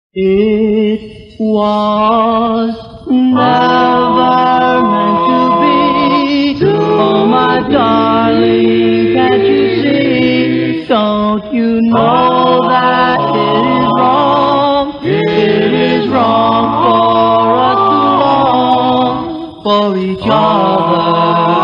It was never meant to be. Oh, my darling, can't you see? Don't you know that it is wrong? It is wrong for us to long for each other.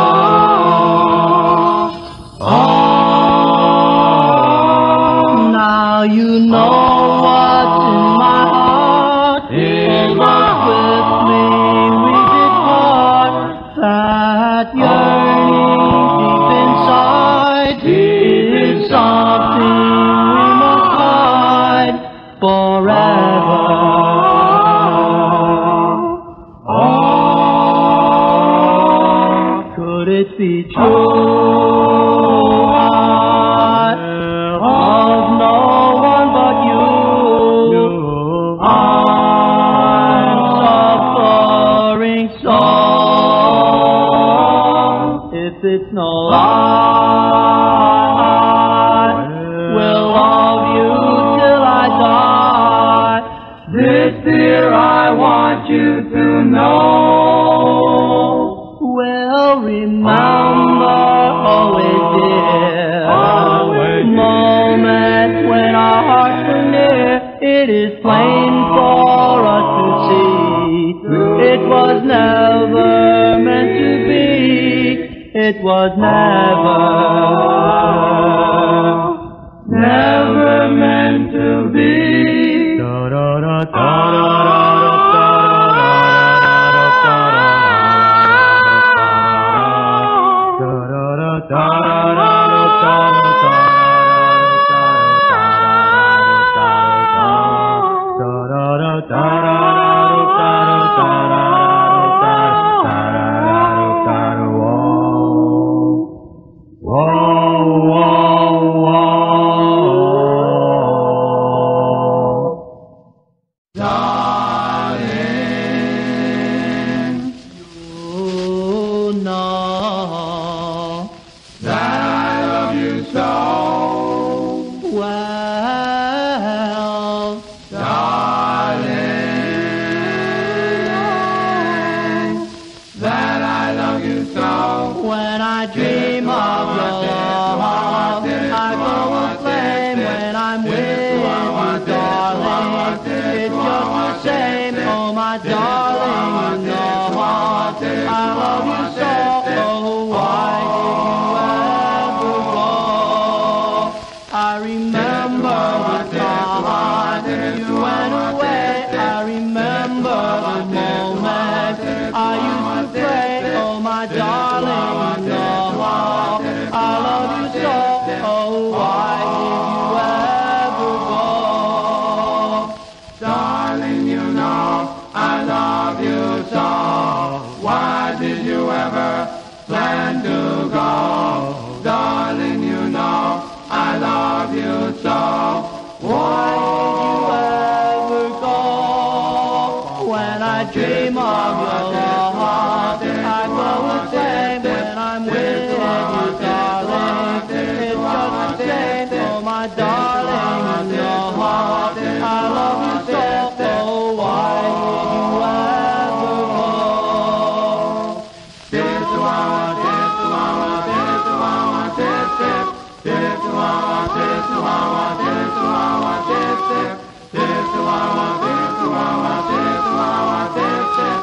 Oh, now you know what's in my heart. Almost with me we did part. That yearning deep inside is something we must hide forever. Oh, could it be true? If it's no lie, will love you till I die. This, dear, I want you to know. Well, remember always, dear, moments when our hearts were near. It is plain for us to see it was never meant to be. It was never meant to be. When I dream of your love, I go aflame when I'm with you, darling. It's just the same, oh my darling, you know I love you so. Oh, why did you ever go? I remember the time you went away. I remember the moment I used to pray, oh my darling. I love you so, oh, why did you ever go? Darling, you know I love you so. Why did you ever plan to go? Darling, you know I love you so. Why did you ever go? When I dream of your love, I go the same when I'm with you. My darling, your heart, I love you so. Oh, why did you ever go? This Chihuahua, this Chihuahua, this Chihuahua, this this. This Chihuahua, this Chihuahua, this Chihuahua, this this. This Chihuahua, this Chihuahua, this Chihuahua, this this.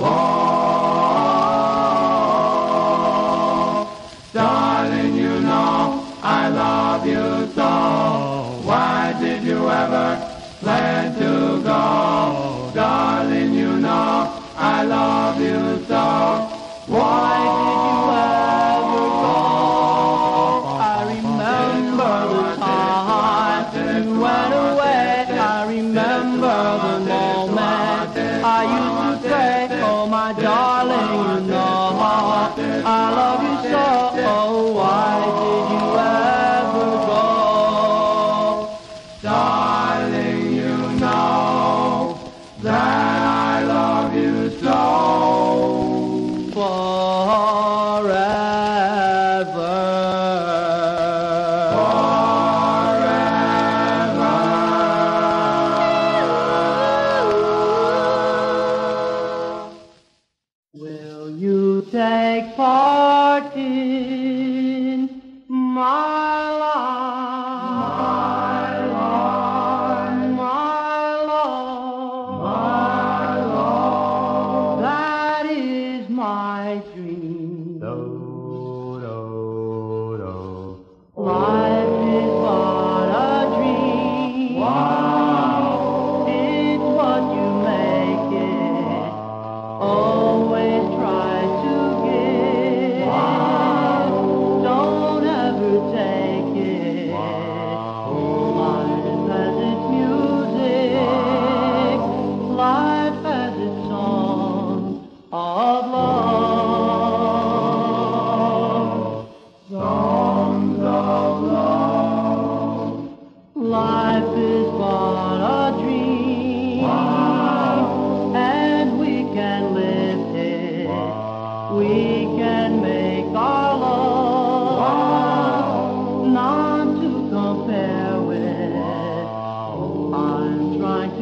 Whoa, darling, you know I love you so. Why did you ever plan to go? Darling, you know I love you so. Why did you ever go? I remember the time you went away. I remember the moment I used to say, oh my darling, you know I love you so. Oh, why did you ever go? Darling, you know that I love you so. Forever. Forever.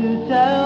to tell